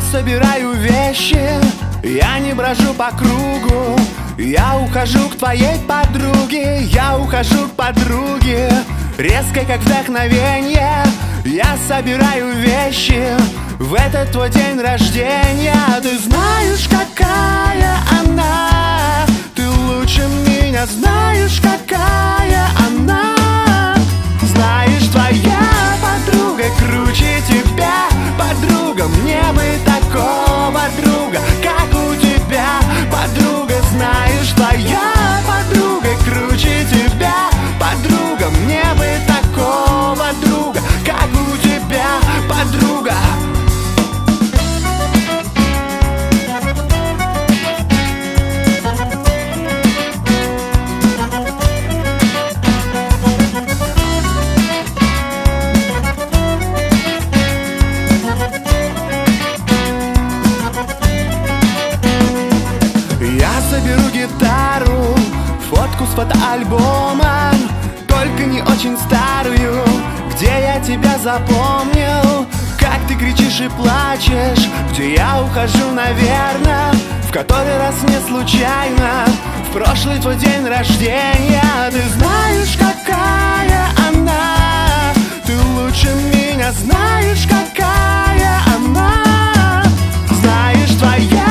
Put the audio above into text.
собираю вещи, я не брожу по кругу. Я ухожу к твоей подруге, я ухожу к подруге. Резко, как вдохновение, я собираю вещи в этот твой день рождения. Ты знаешь, какая она, ты лучше меня знаешь, какая она. Знаешь, твоя подруга круче тебя, подруга, мне бы такого друга, как у тебя, подруга. Знаешь, твоя подруга круче тебя, подруга, мне бы такого друга, как у тебя, подруга. Соберу гитару, фотку с фотоальбома, только не очень старую, где я тебя запомнил. Как ты кричишь и плачешь, где я ухожу, наверное, в который раз не случайно, в прошлый твой день рождения. Ты знаешь, какая она, ты лучше меня знаешь, какая она. Знаешь, твоя